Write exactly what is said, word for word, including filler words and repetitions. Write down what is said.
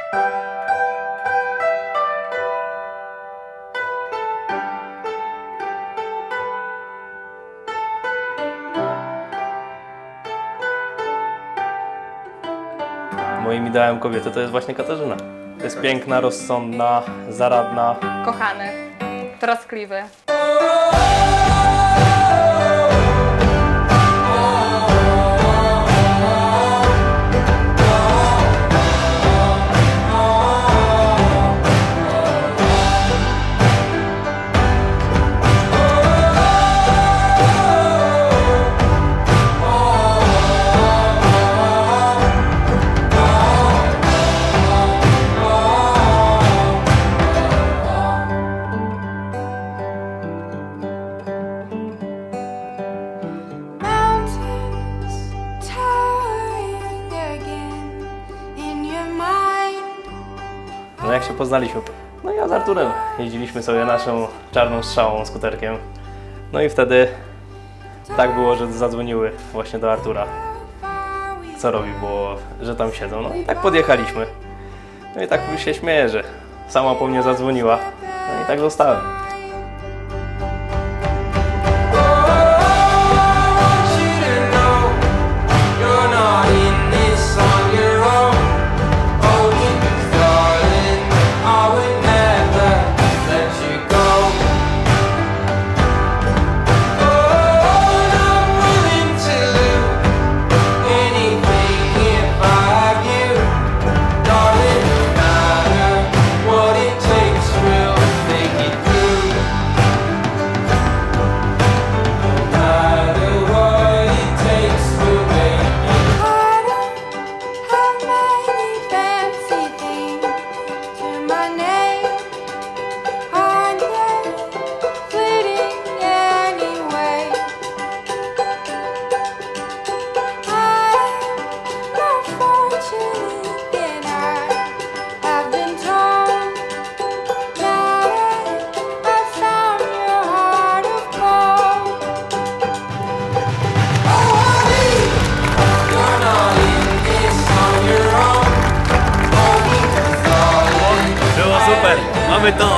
Moim ideałem kobiety to jest właśnie Katarzyna. Jest piękna, rozsądna, zaradna. Kochany, troskliwy. No jak się poznaliśmy? No ja z Arturem jeździliśmy sobie naszą czarną strzałą skuterkiem. No i wtedy tak było, że zadzwoniły właśnie do Artura. Co robi, bo że tam siedzą. No i tak podjechaliśmy. No i tak się śmieję, że sama po mnie zadzwoniła. No i tak zostałem. Mamy to!